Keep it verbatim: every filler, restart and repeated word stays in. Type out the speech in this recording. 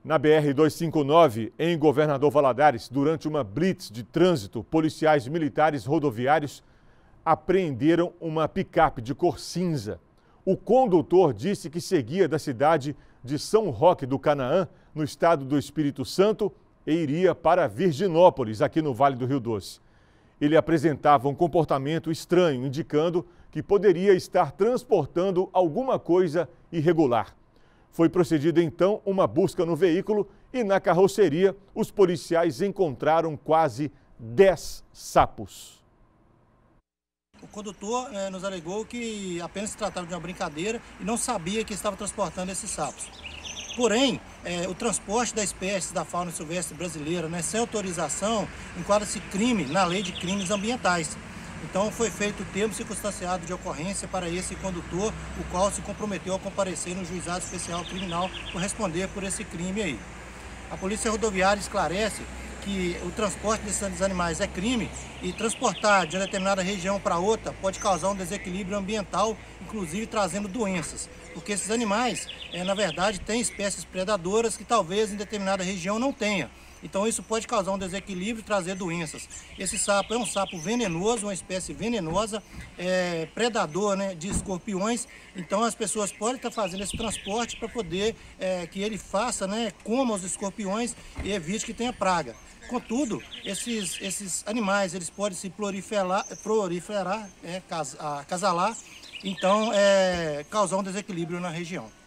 Na B R duzentos e cinquenta e nove, em Governador Valadares, durante uma blitz de trânsito, policiais militares rodoviários apreenderam uma picape de cor cinza. O condutor disse que seguia da cidade de São Roque do Canaã, no estado do Espírito Santo, e iria para Virginópolis, aqui no Vale do Rio Doce. Ele apresentava um comportamento estranho, indicando que poderia estar transportando alguma coisa irregular. Foi procedida então uma busca no veículo e na carroceria os policiais encontraram quase dez sapos. O condutor eh, nos alegou que apenas se tratava de uma brincadeira e não sabia que estava transportando esses sapos. Porém, eh, o transporte da espécie da fauna silvestre brasileira, né, sem autorização, enquadra-se crime na lei de crimes ambientais. Então foi feito o termo circunstanciado de ocorrência para esse condutor, o qual se comprometeu a comparecer no Juizado Especial Criminal por responder por esse crime aí. A Polícia Rodoviária esclarece que o transporte desses animais é crime e transportar de uma determinada região para outra pode causar um desequilíbrio ambiental, inclusive trazendo doenças, porque esses animais, é, na verdade, têm espécies predadoras que talvez em determinada região não tenha. Então isso pode causar um desequilíbrio e trazer doenças. Esse sapo é um sapo venenoso, uma espécie venenosa, é, predador, né, de escorpiões. Então as pessoas podem estar fazendo esse transporte para poder é, que ele faça, né, coma os escorpiões e evite que tenha praga. Contudo, esses, esses animais eles podem se proliferar, proliferar é, cas, acasalar, então é, causar um desequilíbrio na região.